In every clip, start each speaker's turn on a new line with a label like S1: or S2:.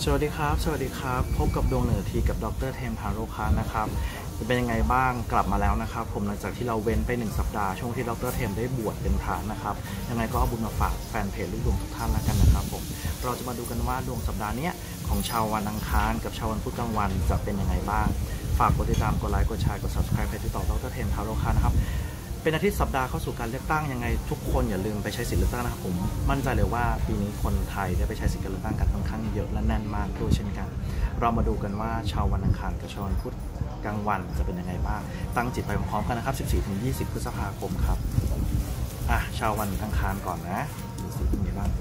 S1: สวัสดีครับพบกับดวงเหนือทีกับดร.เทมทาโร่คานะครับจะเป็นยังไงบ้างกลับมาแล้วนะครับผมหลังจากที่เราเว้นไป1 สัปดาห์ช่วงที่ดร.เทมได้บวชเป็นพระนะครับยังไงก็เอาบุญมาฝากแฟนเพจลูกดวงทุกท่านแล้วกันนะครับผมเราจะมาดูกันว่าดวงสัปดาห์นี้ของชาววันอังคารกับชาววันพุธกลางวันจะเป็นยังไงบ้างฝากกดติดตามกดไลค์กดแชร์กด subscribe เพจติดต่อดร.เทมทาโร่คานะครับเป็นอาทิตย์สัปดาห์เข้าสู่การเลือกตั้งยังไงทุกคนอย่าลืมไปใช้สิทธิ์เลือกตั้งนะครับผมมั่นใจเลยว่าปีนี้คนไทยได้ไปใช้สิทธิ์การเลือกตั้งกันค่อนข้างเยอะและแน่นมากด้วยเช่นกันเรามาดูกันว่าชาววันอังคารกับชาววันพุธกลางวันจะเป็นยังไงบ้างตั้งจิตไปพร้อมกันนะครับ 14-20 พฤษภาคมครับชาววันอังคารก่อนนะดูสิเป็นยังไงบ้าง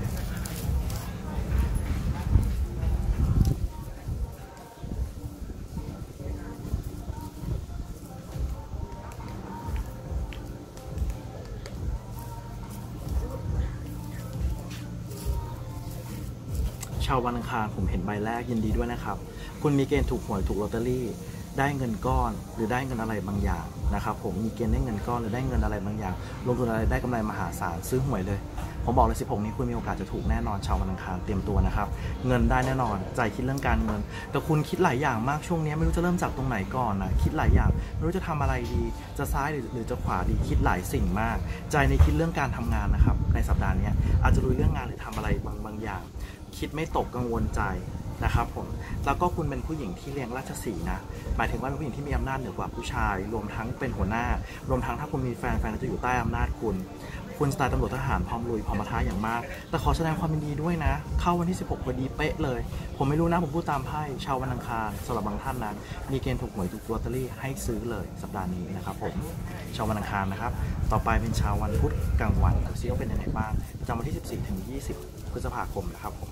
S1: ชาววันอังคารผมเห็นใบแรกยินดีด้วยนะครับคุณมีเกณฑ์ถูกหวยถูกลอตเตอรี่ได้เงินก้อนหรือได้เงินอะไรบางอย่างนะครับผมมีเกณฑ์ได้เงินก้อนหรือได้เงินอะไรบางอย่างลงทุนอะไรได้กำไรมหาศาลซื้อหวยเลยผมบอกเลย16นี้คุณมีโอกาสจะถูกแน่นอนชาววันอังคารเตรียมตัวนะครับเงินได้แน่นอนใจคิดเรื่องการเงินแต่คุณคิดหลายอย่างมากช่วงนี้ไม่รู้จะเริ่มจากตรงไหนก่อนนะคิดหลายอย่างไม่รู้จะทำอะไรดีจะซ้ายหรือจะขวาดีคิดหลายสิ่งมากใจในคิดเรื่องการทำงานนะครับในสัปดาห์นี้อาจจะลุยเรื่องงานหรือทำอะไรบางอย่างคิดไม่ตกกังวลใจนะครับผมแล้วก็คุณเป็นผู้หญิงที่เลี้ยงราชสีห์นะหมายถึงว่าเป็นผู้หญิงที่มีอำนาจเหนือกว่าผู้ชายรวมทั้งเป็นหัวหน้ารวมทั้งถ้าคุณมีแฟนจะอยู่ใต้อำนาจคุณสไตล์ตำรวจทหารพร้อมลุยพร้อมปะทะอย่างมากแต่ขอแสดงความยินดีด้วยนะเข้าวันที่16พอดีเป๊ะเลยผมไม่รู้นะผมพูดตามไพ่ชาววันอังคารสำหรับบางท่านนั้นมีเกณฑ์ถูกหวยถูกลอตเตอรี่ให้ซื้อเลยสัปดาห์นี้นะครับผมชาววันอังคารนะครับต่อไปเป็นชาววันพุธกลางวันดูซิว่าเป็นยังไงบ้างจำวันที่14-20 พฤษภาคมนะครับผม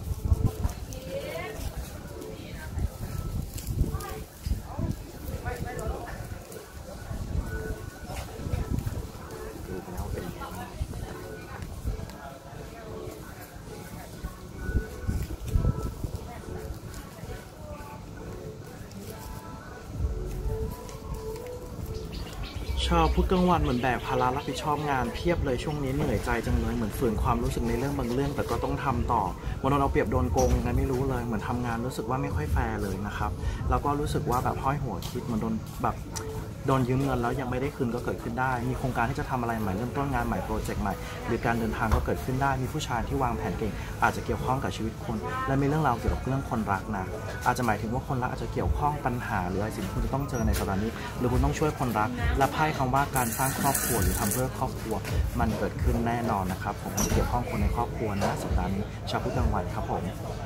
S1: ชาวพุธกลางวันเหมือนแบกภาระรับผิดชอบงานเพียบเลยช่วงนี้เหนื่อยใจจังเลยเหมือนฝืนความรู้สึกในเรื่องบางเรื่องแต่ก็ต้องทำต่อวันนั้นเราเปรียบโดนโกงยังไงไม่รู้เลยเหมือนทำงานรู้สึกว่าไม่ค่อยแฟร์เลยนะครับแล้วก็รู้สึกว่าแบบห้อยหัวคิดเหมือนโดนยืมเงินแล้วยังไม่ได้คืนก็เกิดขึ้นได้มีโครงการที่จะทำอะไรใหม่เริ่มต้นงานใหม่โปรเจกต์ใหม่หรือการเดินทางก็เกิดขึ้นได้มีผู้ชายที่วางแผนเก่งอาจจะเกี่ยวข้องกับชีวิตคนและมีเรื่องราวเกี่ยวกับเรื่องคนรักนะอาจจะหมายถึงว่าคนรักอาจจะเกี่ยวข้องปัญหาหรืออะไรสิ่งที่คุณจะต้องเจอในสัปดาห์นี้หรือคุณต้องช่วยคนรักและไพ่คำว่าการสร้างครอบครัวหรือทำเพื่อครอบครัวมันเกิดขึ้นแน่นอนนะครับผมจะเกี่ยวข้องคนในครอบครัวนะสัปดาห์นี้ชาวพุธกลางวันครับผม